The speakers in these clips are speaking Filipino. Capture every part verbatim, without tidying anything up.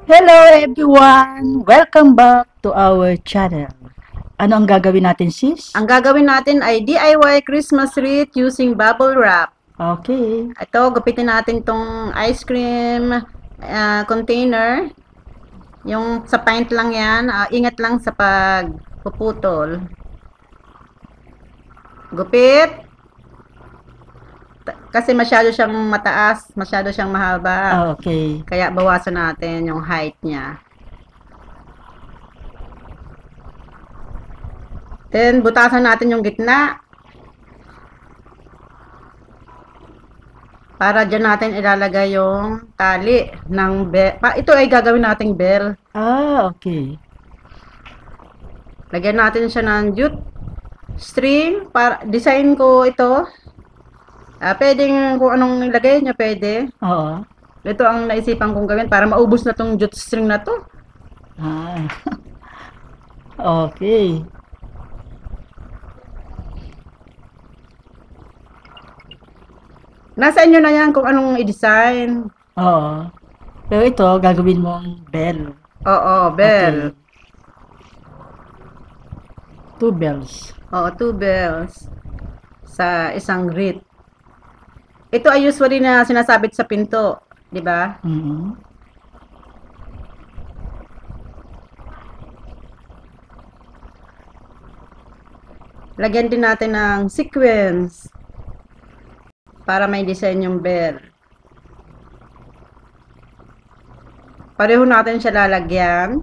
Hello everyone! Welcome back to our channel. Ano ang gagawin natin, sis? Ang gagawin natin ay D I Y Christmas wreath using bubble wrap. Okay. Ito, gupitin natin tong ice cream ah, container. Yung sa pint lang yan. Ah, ingat lang sa pagpuputol. Gupit. Ta- Kasi masyado siyang mataas, masyado siyang mahaba. Ah, okay. Kaya bawasan natin yung height niya. Then, butasan natin yung gitna. Para dyan natin ilalagay yung tali ng bell. Pa, ito ay gagawin nating bell. Ah, okay. Lagyan natin siya ng jute string. Para, design ko ito. Ah, pwedeng kung anong ilagay niya, pwede. Oo. Ito ang naisipan kong gawin para maubos na tong jute string na to. Ah, okay. Nasa inyo na yan kung anong i-design. Oo. Pero ito, gagawin mong bell. Oo, bell. Okay. Two bells. Oo, two bells sa isang wreath. Ito ay usually na sinasabit sa pinto, di ba? Mm-hmm. Lagyan din natin ng sequence para may design yung bell. Pareho natin siya lalagyan.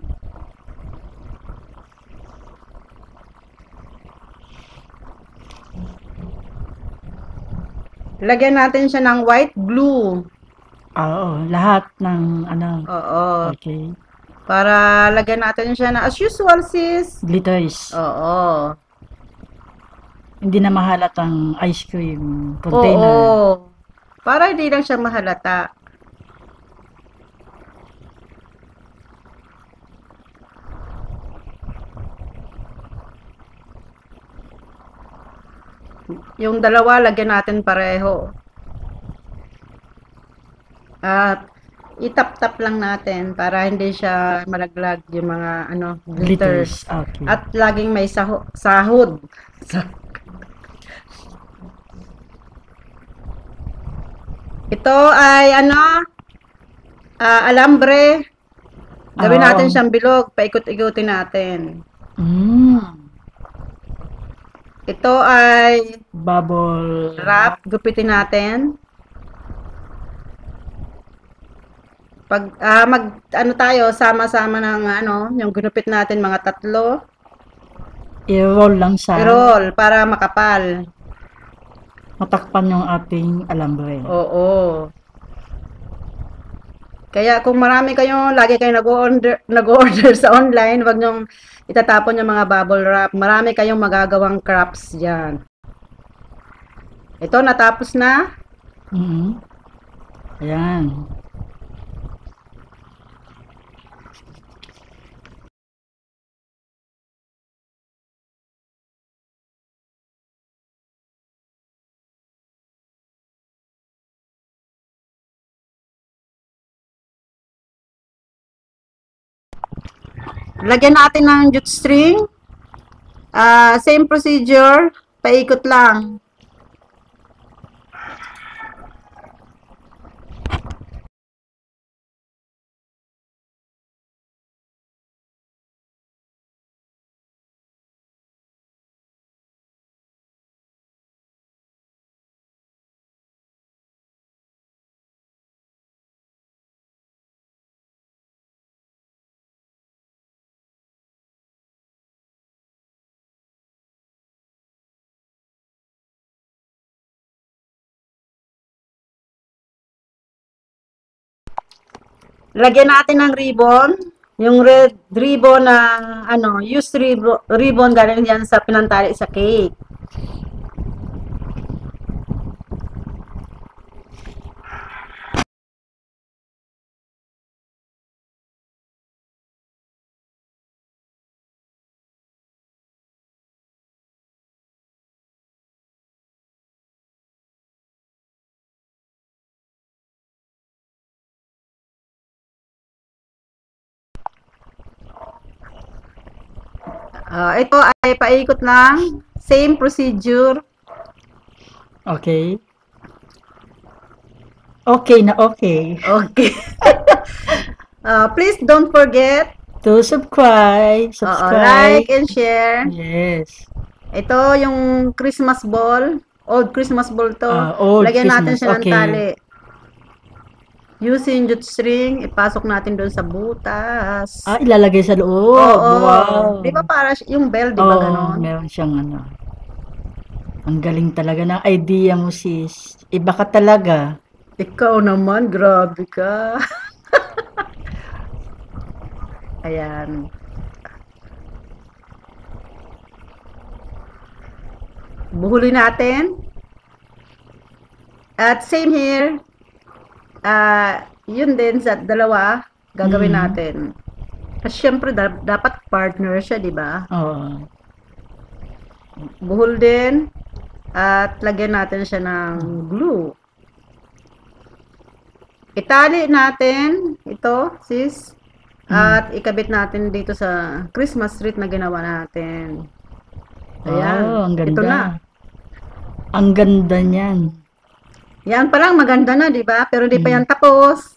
Lagyan natin siya ng white glue. Ah, oo. Lahat ng ano. Oo. Okay. Para lagyan natin siya na as usual, sis. Glitters. Oo. Hindi na mahalat ang ice cream container. Oo. Para hindi lang siya mahalata. Yung dalawa, lagyan natin pareho. At itap-tap lang natin para hindi siya malaglag yung mga ano glitters. Glitters. Okay. At laging may saho- sahod. Ito ay ano, ah, alambre. Gawin Ah, natin oo. siyang bilog, paikot-ikutin natin. Mm. Ito ay Bubble wrap, gupitin natin. Pag ah, mag ano tayo, sama-sama ng ano, yung ginupit natin mga tatlo. i-roll lang sa I-roll para makapal. matakpan yung ating alambre. Oo. Kaya kung marami kayo, lagi kayo nag-order, nag-order sa online, wag niyong itatapon yung mga bubble wrap. Marami kayong magagawang crafts diyan. Ito natapos na. Mhm. Ayan. Lagyan natin ng jute string. Ah, same procedure, paikot lang. Lagyan natin ng ribbon. Yung red ribbon na ano, used ribbon, ribbon galing yan sa pinantali sa cake. Ah, ito ay paikot lang. Same procedure. Okay. Okay na okay. Okay. Ah, please don't forget, To subscribe. oo, Subscribe. like and share. Yes. Ito yung Christmas ball. Old Christmas ball to. Ah, old Lagyan natin Christmas. siya ng Okay. tali. Using jute string, ipasok natin doon sa butas. Ah, ilalagay sa loob. Oo. Wow. Di ba para si- yung bell, di ba Oo, ganon? meron siyang ano. Ang galing talaga ng idea mo, sis. Iba ka talaga. Ikaw naman, grabe ka. Ayan. Buhuli natin. At same here. Ah, yun din sa dalawa gagawin Mm. natin. Kasi syempre da- dapat partner siya, di ba? Oo. Buhol din at lagyan natin siya ng glue. Itali natin ito, sis. At ikabit natin dito sa Christmas wreath na ginawa natin. Ayan. Wow, ang Ito na. ganda. Ang ganda niyan. Yan pa lang maganda na, di ba? Pero di pa Mm. yan tapos.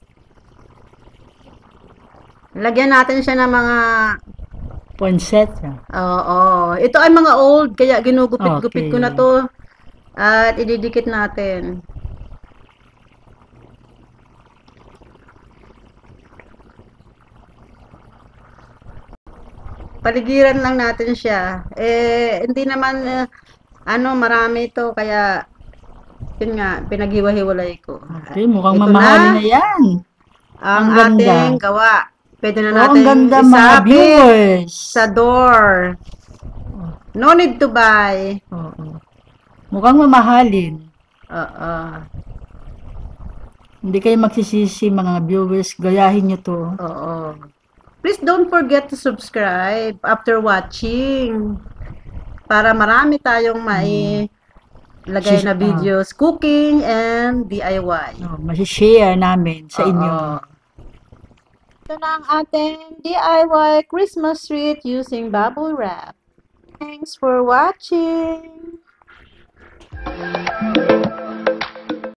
Lagyan natin siya ng mga Poinsettia. oo. Ito ay mga old kaya ginugupit-gupit ko na Okay. to. At ididikit natin. Paligiran lang natin siya. Eh, hindi naman, eh, ano, marami ito, kaya, yun nga, pinaghiwa-hiwalay ko. Okay, mukhang Ito mamahalin na na yan. ang Ang ganda. ating gawa. Pwede na Oh, ang natin ganda mga isabit viewers. sa door. No need to buy. Oo. Mukhang mamahalin. Oo. Hindi kayo magsisisi mga viewers. Gayahin nyo to. Oo. Please don't forget to subscribe after watching. Para marami tayong mai lagay Sis- na ah. videos, cooking and D I Y. Oh, masishare namin sa inyo. Oo. Ito na ang ating D I Y Christmas wreath using bubble wrap. Thanks for watching!